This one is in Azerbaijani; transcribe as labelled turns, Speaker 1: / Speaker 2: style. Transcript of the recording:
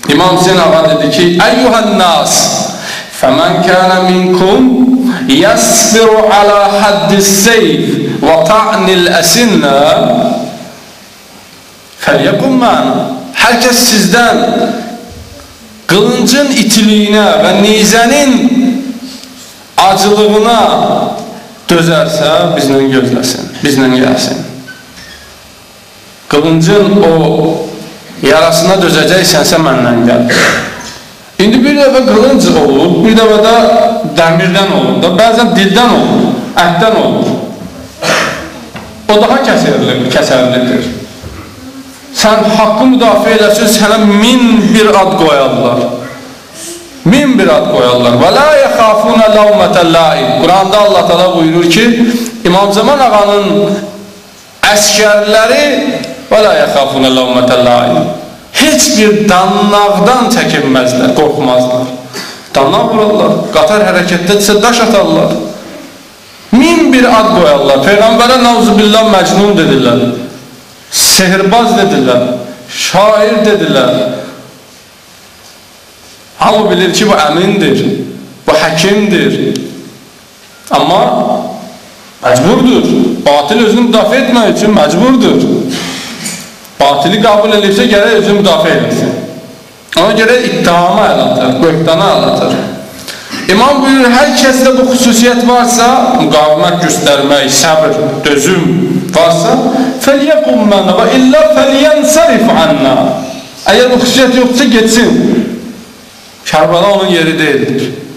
Speaker 1: İmam Hüseyin ağa dedi ki: "Eyyuhan nas, femen kana minkum yasbiru ala haddis seyf ve ta'nil esinna felyekum ma'ana." Herkes sizden kılıncın itiliyine ve nizənin acılığına dözərsə bizlə gözləsin, bizlə gəlsin. Kılıncın o yarasına dözəcəksənsə məndən gəl. İndi bir dəfə qılınc olur, bir dəfə də dəmirdən olur da, bəzən dildən olur, ətdən olur. O daha kəsərlidir. Sən haqqı müdafiə eləsin, sənə 1000 bir ad qoyarlar. 1000 bir ad qoyarlar. Və la yəxafuna lavmətəl laim. Quranda Allah təala buyurur ki, İmam Zaman ağanın əskərləri və la yəxafuna lavmətəl laim. Heç bir dannaqdan çəkinməzlər, qorxmazlar. Dannaq vururlar, qatar hərəkətdədirsə daş atarlar. 1000 bir ad qoyarlar. Peyğəmbərə nauzubillah məcnun dedilər. Sehirbaz dedilər, şair dedilər. Hamı bilir ki, bu əmindir, bu həkimdir. Amma məcburdur. Batil özünü müdafiə etmək üçün məcburdur. Batili qəbul edilsə gərək özünü müdafiə etsin. Ona görə ittihama əl atır, böhtana əl atır. İmam buyurur, hər kəsdə bu xüsusiyyət varsa, müqavimət göstərmək, səbr, dözüm varsa, فَلْيَقُمْ مَنَّ وَإِلَّا فَلْيَنْسَرِفْ عَنَّا. Əgər bu xüsusiyyət yoxsa geçsin. Kərbala onun yeri deyildir.